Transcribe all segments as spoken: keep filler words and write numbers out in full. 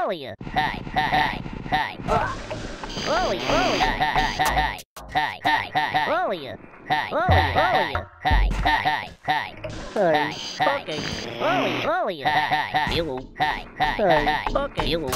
Follow you. Hi, hi, hi, hi. Follow you. Follow you. Hi, hi, hi, hi, hi. Follow you. Hi, follow you. Hi, hi, hi. Sorry. Hi, okay. Follow you. Follow you. Hi, hi. You. Hi, hi, hi. Okay. You.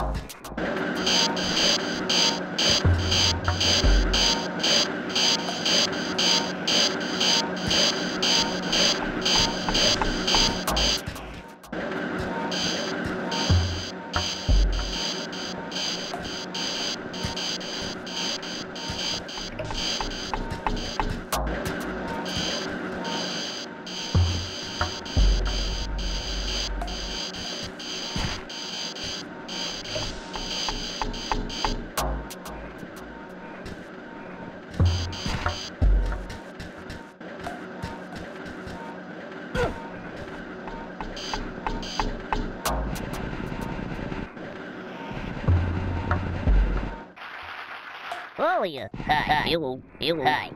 Follow you. Hi, you. You. Hi.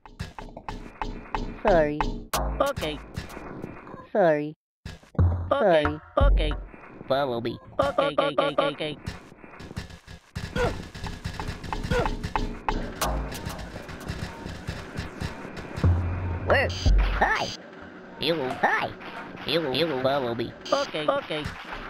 Sorry. Okay. Sorry. Okay. Sorry. Okay. Follow me. Okay, okay, okay, okay. Where? Hi. You. Hi. You. You. Follow me. Okay. Okay.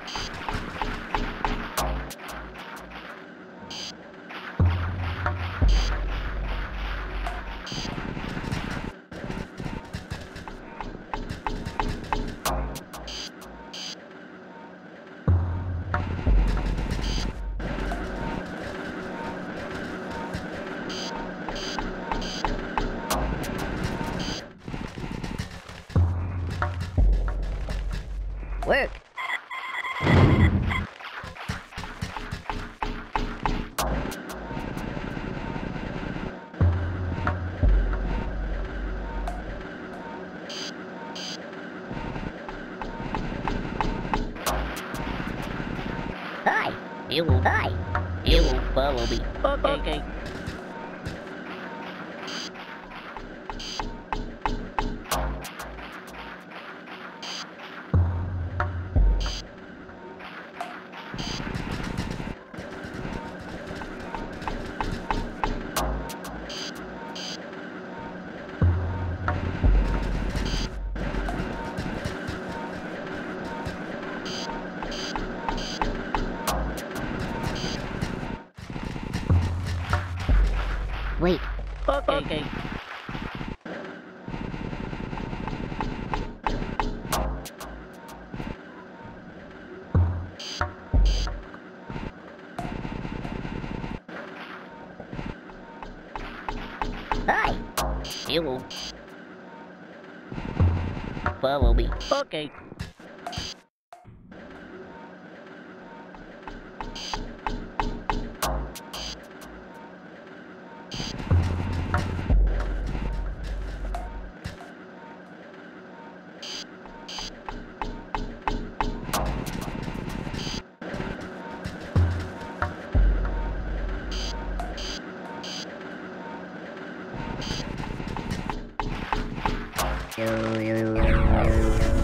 Work. Hi. You. Hi. You. Follow me. Okay. Okay. Wait. Okay. Okay. Hi. You. Follow me. Okay. Yo, yo, yo, yo.